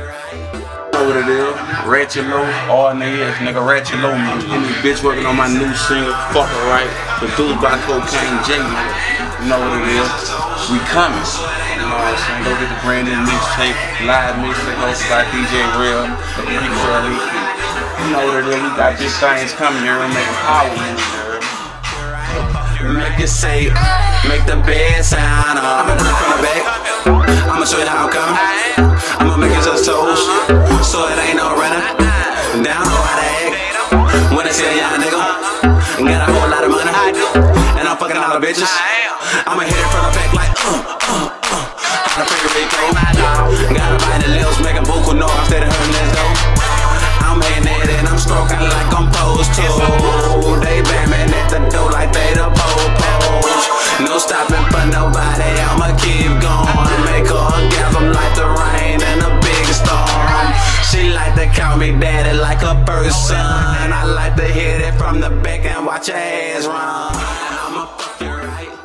Know what it is? Ratchet low, all in the ears, nigga. Ratchet low, man. In this bitch working on my new single, Fuck It Right, produced by Cocaine J, man. You know what it is? We coming. You know what I'm saying? Go get the brand new mixtape, live mixtape hosted by DJ Real, the pre-curly. You know what it is? We got big things coming here. We're making power moves here. Make it say, make the bed sound. I'ma do it from the back. I'ma show you how I'm coming. I'ma make it just toast, so it ain't no running. Down know how to act. When they say a young nigga, got a whole lot of money, and I'm fucking all the bitches. I'ma hit it from the back like How to Puerto Rico. Gotta bite the lips, making buku noise instead of hurting this dough. I'm hitting it and I'm stroking like I'm supposed to. They banging at the door like they the po-pos. No stopping for nobody, I'ma keep going. Make her orgasm like the rain and a big storm. She like to call me daddy like a first son. I like to hit it from the back and watch your ass run. I'ma fuck you right.